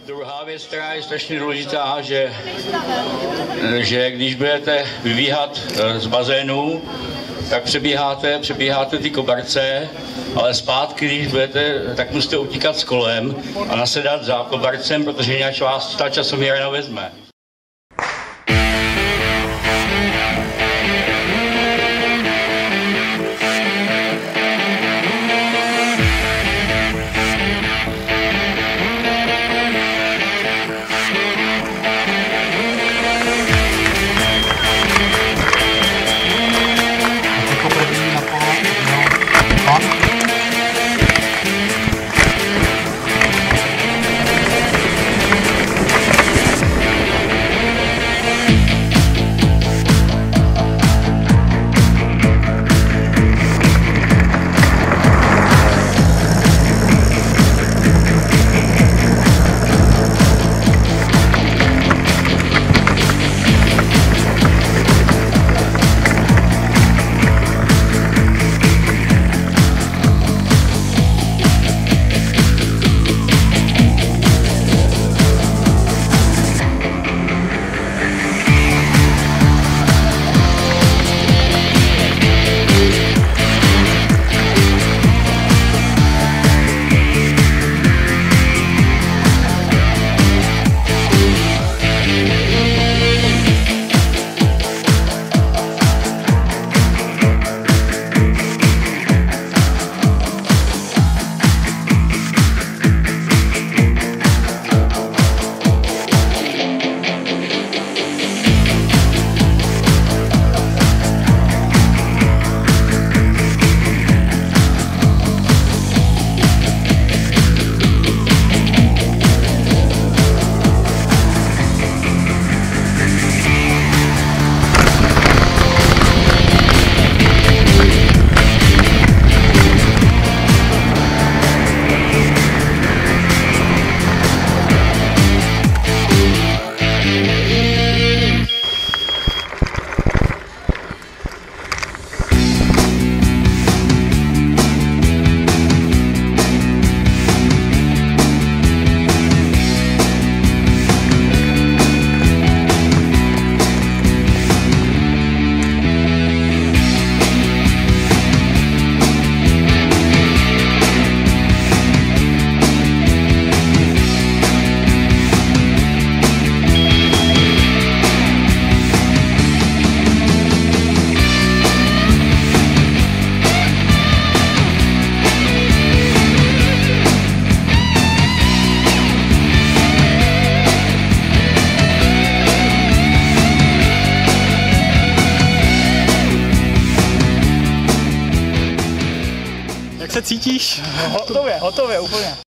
Druhá věc, která je strašně důležitá, že když budete vybíhat z bazénu, tak přebíháte ty koberce, ale zpátky, když budete, tak musíte utíkat s kolem a nasedat za kobercem, protože jinak vás ta časoměra vezme. Jak se cítíš? Hotově, úplně.